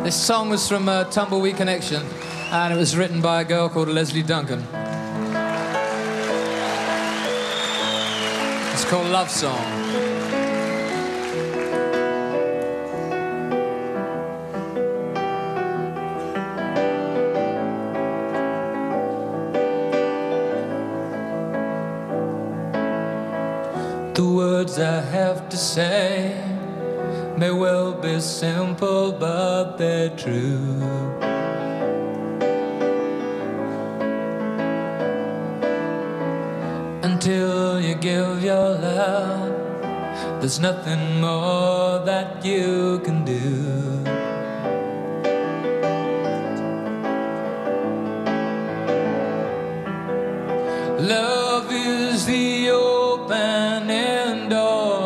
This song was from Tumbleweed Connection, and it was written by a girl called Leslie Duncan. It's called Love Song. The words I have to say may well be simple, but they're true. Until you give your love, there's nothing more that you can do. Love is the opening door.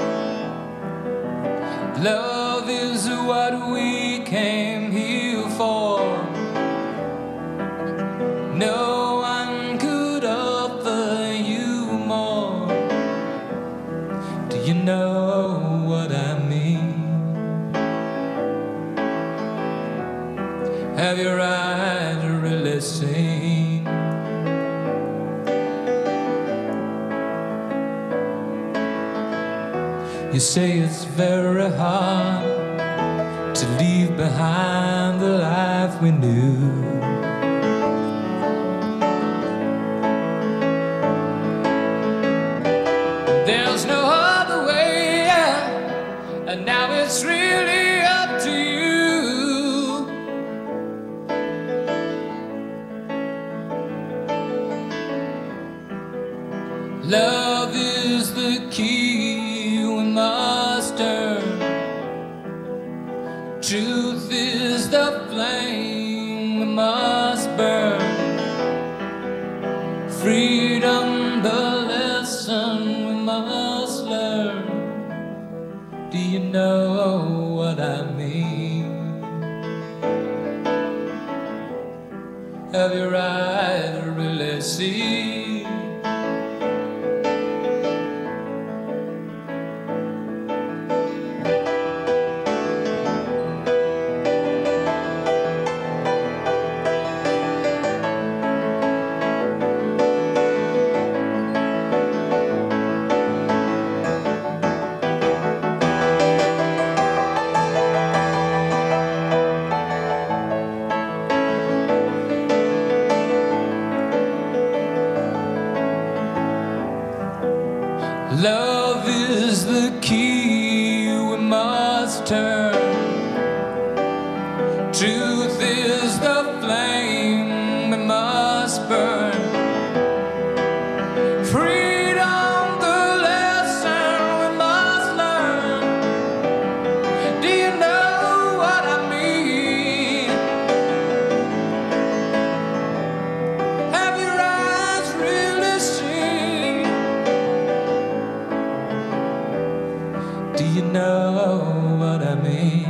Love is what we came here for. No one could offer you more. Do you know what I mean? Have your eyes really seen? You say it's very hard to leave behind the life we knew. There's no other way, and now it's really up to you. Love is the key we must turn. Truth is the flame we must burn. Freedom the lesson we must learn. Do you know what I mean? Have your eyes really seen? Love is the key we must turn. Truth is the flame we must burn. Freedom the lesson we must learn. Do you know what I mean? Have your eyes really seen? Do you know what I mean?